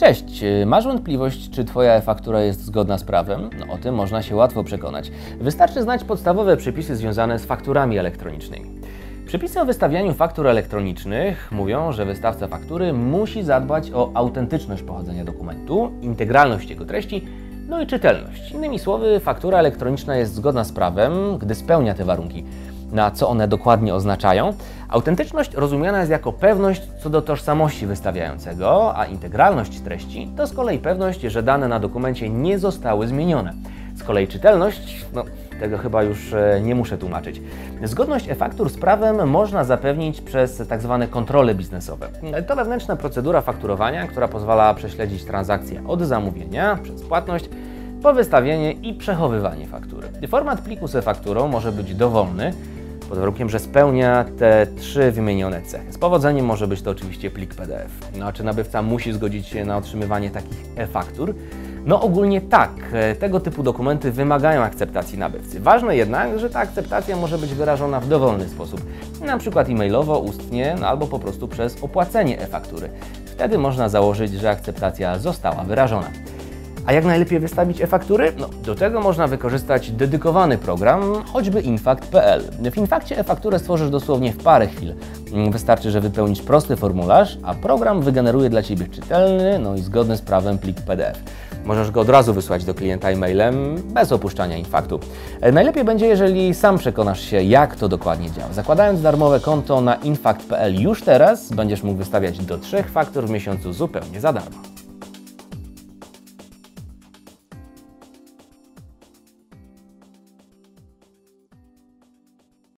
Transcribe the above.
Cześć, masz wątpliwość, czy Twoja e-faktura jest zgodna z prawem? No, o tym można się łatwo przekonać. Wystarczy znać podstawowe przepisy związane z fakturami elektronicznymi. Przepisy o wystawianiu faktur elektronicznych mówią, że wystawca faktury musi zadbać o autentyczność pochodzenia dokumentu, integralność jego treści, no i czytelność. Innymi słowy, faktura elektroniczna jest zgodna z prawem, gdy spełnia te warunki. Na co one dokładnie oznaczają? Autentyczność rozumiana jest jako pewność co do tożsamości wystawiającego, a integralność treści to z kolei pewność, że dane na dokumencie nie zostały zmienione. Z kolei czytelność, tego chyba już nie muszę tłumaczyć. Zgodność e-faktur z prawem można zapewnić przez tzw. kontrole biznesowe. To wewnętrzna procedura fakturowania, która pozwala prześledzić transakcje od zamówienia przez płatność po wystawienie i przechowywanie faktury. Format pliku z e-fakturą może być dowolny, pod warunkiem, że spełnia te trzy wymienione cechy. Z powodzeniem może być to oczywiście plik PDF. A czy nabywca musi zgodzić się na otrzymywanie takich e-faktur? Ogólnie tak. Tego typu dokumenty wymagają akceptacji nabywcy. Ważne jednak, że ta akceptacja może być wyrażona w dowolny sposób, na przykład e-mailowo, ustnie, albo po prostu przez opłacenie e-faktury. Wtedy można założyć, że akceptacja została wyrażona. A jak najlepiej wystawić e-faktury? Do tego można wykorzystać dedykowany program, choćby infakt.pl. W Infakcie e-fakturę stworzysz dosłownie w parę chwil. Wystarczy, że wypełnisz prosty formularz, a program wygeneruje dla Ciebie czytelny, i zgodny z prawem plik PDF. Możesz go od razu wysłać do klienta e-mailem, bez opuszczania Infaktu. Najlepiej będzie, jeżeli sam przekonasz się, jak to dokładnie działa. Zakładając darmowe konto na infakt.pl już teraz, będziesz mógł wystawiać do 3 faktur w miesiącu zupełnie za darmo.